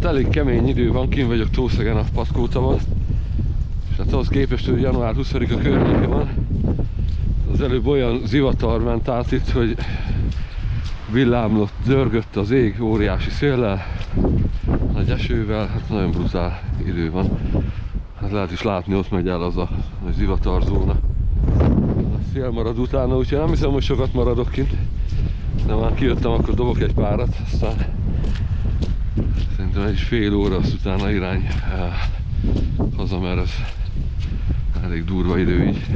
Hát elég kemény idő van, kint vagyok Tószegen a Patkótavon. És hát ahhoz képest, hogy január 20-a környéke van, az előbb olyan zivatar ment át itt, hogy villámlott, dörgött az ég óriási széllel, nagy esővel, hát nagyon brutál idő van. Hát lehet is látni, ott megy el az a zivatarzóna. A szél marad utána, úgyhogy nem hiszem, hogy sokat maradok kint. De már kijöttem, akkor dobok egy párat, aztán szerintem egy fél óra, azt utána irány haza, mert ez elég durva idő így.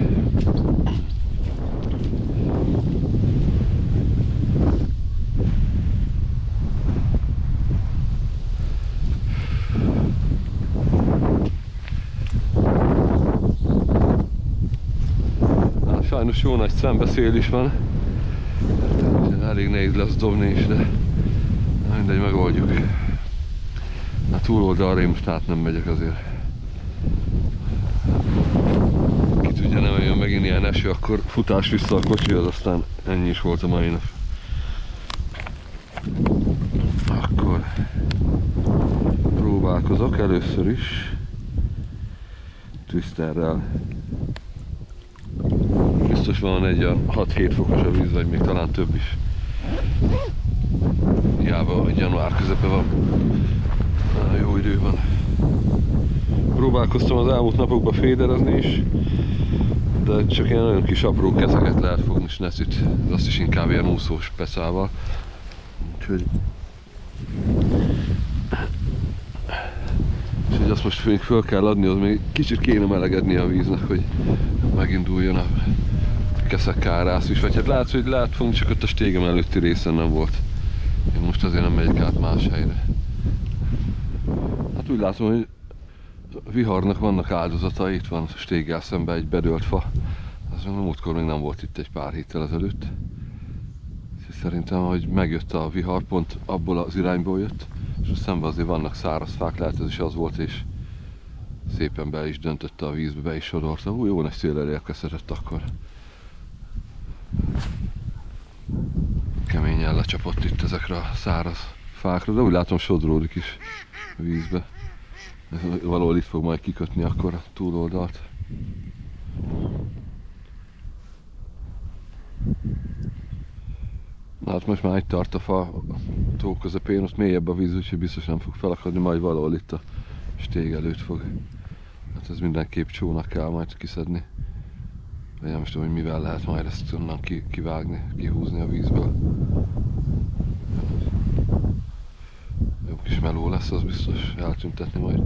Sajnos jó nagy szembeszél is van, elég nehéz lesz dobni is, de mindegy, megoldjuk. A túloldalra én most át nem megyek azért. Ki tudja, nem jön megint ilyen eső, akkor futás vissza a kocsihoz, aztán ennyi is volt a mai nap. Akkor próbálkozok először is twisterrel. Biztos van egy a 6-7 fokos a víz, vagy még talán több is. Hiába január közepe van. Jó idő van. Próbálkoztam az elmúlt napokban féderezni is, de csak ilyen nagyon kis apró kezeket lehet fogni, és necit. Azt is inkább ilyen úszós pecával. Úgyhogy azt most még föl kell adni, az még kicsit kéne melegedni a víznek, hogy meginduljon a keszekkárász is. Vagy hát látsz, hogy lehet fogni, csak ott a stégem előtti részen nem volt. Én most azért nem megyek át más helyre. Hát úgy látom, hogy a viharnak vannak áldozatai. Itt van a stéggel szemben egy bedőlt fa. Az múltkor még nem volt itt egy pár héttel ezelőtt. Szerintem, hogy megjött a vihar, pont abból az irányból jött, és szemben azért vannak száraz fák, lehet ez is az volt, és szépen be is döntötte a vízbe, be is sodorta. Jó nagy széllel érkezhetett akkor. Keményen lecsapott itt ezekre a száraz fákra, de úgy látom sodródik is a vízbe. Valahol itt fog majd kikötni akkor a túloldalt. Na hát most már itt tart a fa tó közepén, ott mélyebb a víz, úgyhogy biztos nem fog felakadni, majd valahol itt a stég előtt fog. Hát ez mindenképp csónak kell majd kiszedni. De nem is tudom, hogy mivel lehet majd ezt onnan kivágni, kihúzni a vízből. Jó kis meló lesz, az biztos eltüntetni majd.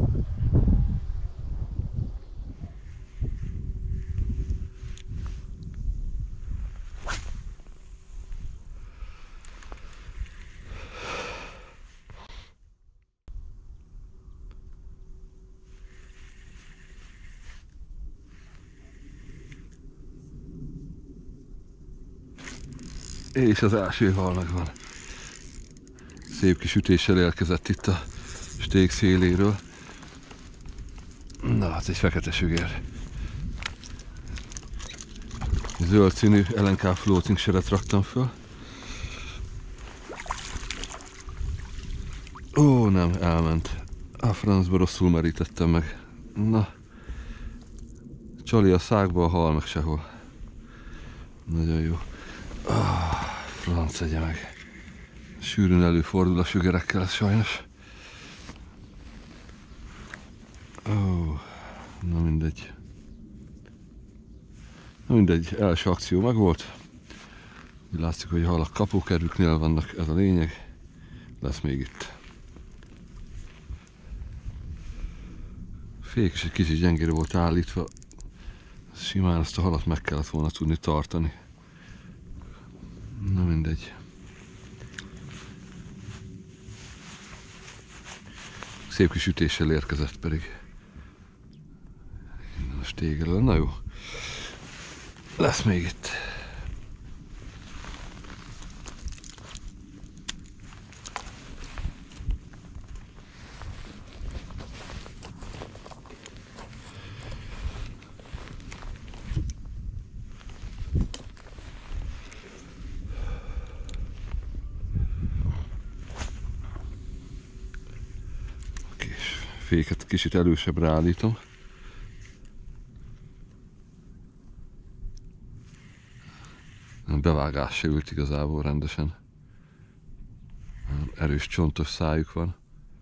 És az első hal megvan. Szép kis ütéssel érkezett itt a stég széléről. Na hát egy fekete sügér. Zöld színű LNK floating seret raktam föl. Ó, nem, elment. A francba rosszul merítettem meg. Na. Csali a szákba, a hal meg sehol. Nagyon jó. Franc egye meg. Sűrűn előfordul a sügerekkel, ez sajnos. Na mindegy. Na mindegy, első akció megvolt. Úgy látszik, hogy a halak kapókerüknél vannak, ez a lényeg. Lesz még itt. Fék is egy kicsit gyengére volt állítva. Simán ezt a halat meg kellett volna tudni tartani. Na mindegy. Szép kis ütéssel érkezett pedig. Innen a stég elől. Na jó. Lesz még itt. féket kicsit elősebbre állítom. A bevágás se ült igazából rendesen. Erős csontos szájuk van.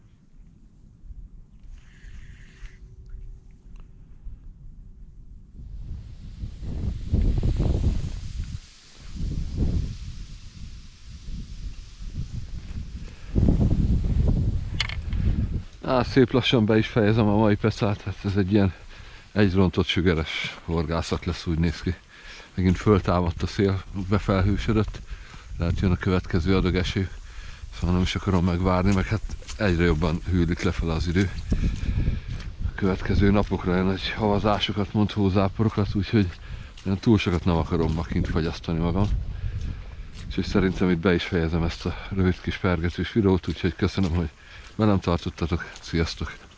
Szép lassan be is fejezem a mai pecát, hát ez egy ilyen egyrontott sügeres horgászat lesz, úgy néz ki. Megint föltámadt a szél, befelhősödött, lehet jön a következő adag eső, szóval nem is akarom megvárni, meg hát egyre jobban hűlik lefelé az idő. A következő napokra jön egy havazásokat mond, hózáporokat, úgyhogy túl sokat nem akarom ma kint fagyasztani magam. Úgyhogy szerintem itt be is fejezem ezt a rövid kis pergetős videót, úgyhogy köszönöm, hogy velem tartottatok, sziasztok!